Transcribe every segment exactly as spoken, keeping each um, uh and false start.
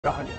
कहानी।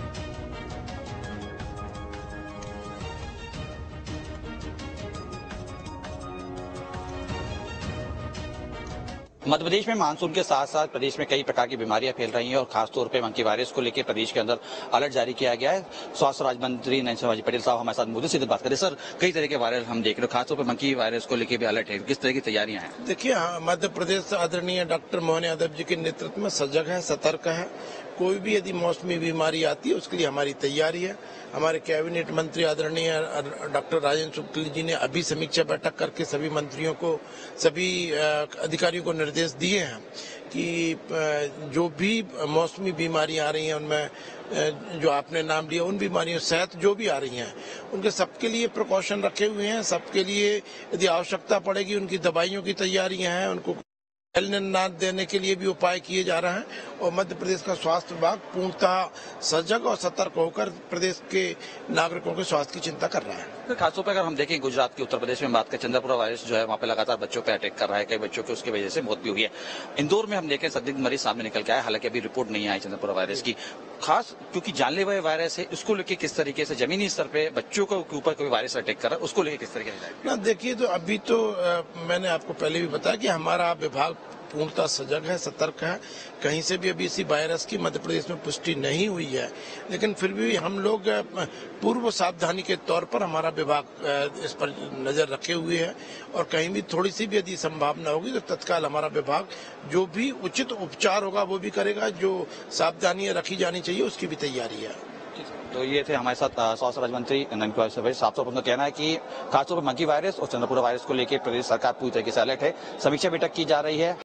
मध्य प्रदेश में मानसून के साथ साथ प्रदेश में कई प्रकार की बीमारियां फैल रही हैं और खासतौर पर मंकी वायरस को लेकर प्रदेश के अंदर अलर्ट जारी किया गया है। स्वास्थ्य राज्य मंत्री नरेंद्र पटेल साहब हमारे साथ मौजूद सीधे बात करें। सर, कई तरह के वायरस हम देख रहे हैं, खासतौर पर मंकी वायरस को लेकर भी अलर्ट है, किस तरह की तैयारियां हैं? देखिए, मध्य प्रदेश आदरणीय डॉक्टर मोहन यादव जी के नेतृत्व में सजग है, सतर्क है। कोई भी यदि मौसमी बीमारी आती है उसके लिए हमारी तैयारी है। हमारे कैबिनेट मंत्री आदरणीय डॉक्टर राजेंद्र शुक्ल जी ने अभी समीक्षा बैठक करके सभी मंत्रियों को, सभी अधिकारियों को निर्देश दिए हैं कि जो भी मौसमी बीमारियां आ रही हैं उनमें जो आपने नाम लिया उन बीमारियों सहित जो भी आ रही हैं उनके सबके लिए प्रिकॉशन रखे हुए हैं। सबके लिए यदि आवश्यकता पड़ेगी उनकी दवाइयों की तैयारियां हैं, उनको नाथ देने के लिए भी उपाय किए जा रहे हैं और मध्य प्रदेश का स्वास्थ्य विभाग पूर्णतः सजग और सतर्क होकर प्रदेश के नागरिकों के स्वास्थ्य की चिंता कर रहा है। खासतौर पर अगर हम देखें गुजरात की, उत्तर प्रदेश में बात करें, चंद्रपुरा वायरस जो है वहाँ पे लगातार बच्चों पे अटैक कर रहा है, कई बच्चों की उसकी वजह से मौत भी हुई है। इंदौर में हम देखें संदिग्ध मरीज सामने निकल के आया, हालांकि अभी रिपोर्ट नहीं आई चंद्रपुरा वायरस की, खास क्योंकि जानलेवा वायरस है। इसको लेकर किस तरीके से जमीनी स्तर पे बच्चों के ऊपर कोई वायरस अटैक कर रहा है, उसको लेकर किस तरीके से? ना देखिए, तो अभी तो आ, मैंने आपको पहले भी बताया कि हमारा विभाग पूर्णतः सजग है, सतर्क है। कहीं से भी अभी इसी वायरस की मध्य प्रदेश में पुष्टि नहीं हुई है, लेकिन फिर भी हम लोग पूर्व सावधानी के तौर पर हमारा विभाग इस पर नजर रखे हुए है और कहीं भी थोड़ी सी भी यदि संभावना होगी तो तत्काल हमारा विभाग जो भी उचित उपचार होगा वो भी करेगा। जो सावधानियां रखी जानी चाहिए उसकी भी तैयारी है। तो ये थे हमारे साथ स्वास्थ्य राज्य मंत्री नरेंद्र साफ तौर पर उनका कहना है कि खासतौर पर मंकी वायरस और चंद्रपुरा वायरस को लेकर प्रदेश सरकार पूरी तरीके से अलर्ट है। समीक्षा बैठक की जा रही है।